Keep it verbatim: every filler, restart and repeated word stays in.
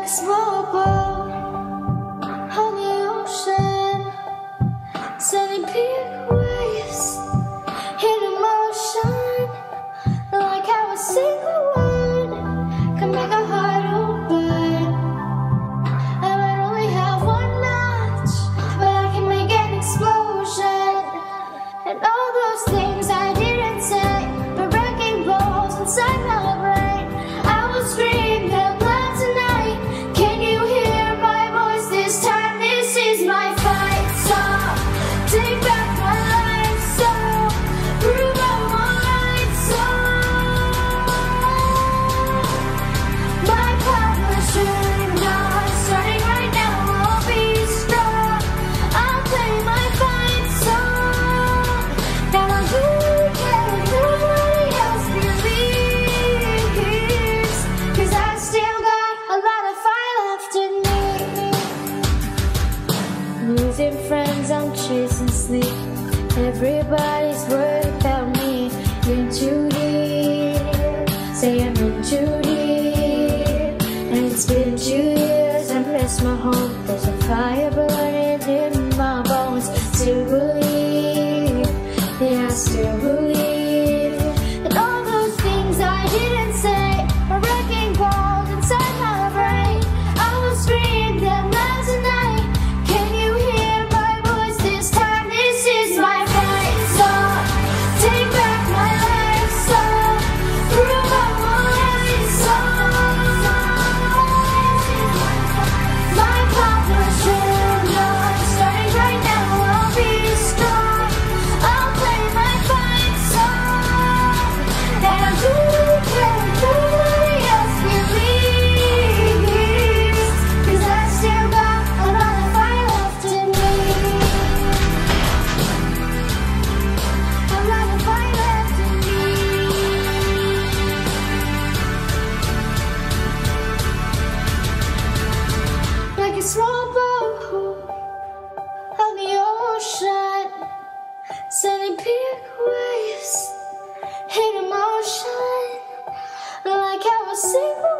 like a small boat on the ocean, sending big waves into motion, like how a single word can make a heart open. I might only have one notch, but I can make an explosion. And all those things I didn't say, the wrecking balls inside my brain. I will scream them loud tonight. Can you hear my voice this time? This is my fight song. Take back my life song. Prove I'm alright song. My power's turned on, starting right now. I'll be strong. I'll play my fight song. Now I'm good, yeah, nobody else believes, 'cause I still got a lot of fire left in me. Losing friends, I'm chasing sleep. Everybody's worried about me. In too deep, say I'm in too deep. And it's been two years, I miss my home. There's a fire burning in my bones. Still believe, yeah, I still believe. And all those things I didn't say are wrecking balls inside my brain. I will scream them loud tonight. Can you hear my voice this time? This is my fight song. Take back my life song. Prove I'm alright song. My power's turned on, starting right now. I'll be strong. I'll play my fight song. And I'm doing it, nobody else believes, 'cause I still got a lot of fire left in me. A lot of fire left in me. Like a small boat on the ocean, sending big waves into motion, like how a single